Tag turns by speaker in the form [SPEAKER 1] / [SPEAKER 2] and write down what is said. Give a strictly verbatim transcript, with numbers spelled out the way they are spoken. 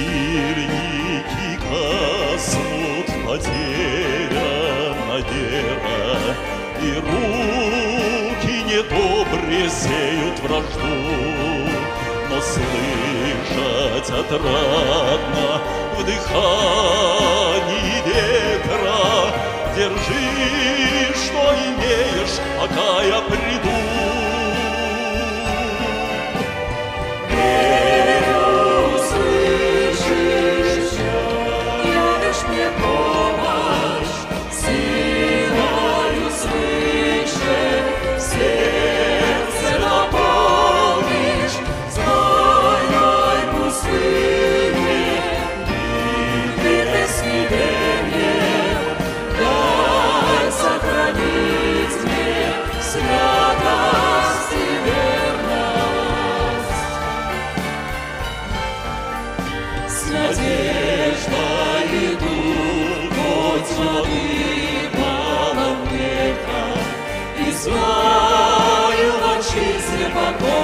[SPEAKER 1] светильники гаснут, потеряна вера, и руки недобре сеют вражду. Но слышать отрадно в дыхании ветра: держи, что имеешь, пока я приду.
[SPEAKER 2] Верю, услышишь, явишь мне помощь, силою свыше в сердце наполнишь, знойной пустыне, битвы с неверием, дай сохранить мне святость и верность. С надеждой иду, хоть воды полон века, и знаю в отчизне покой.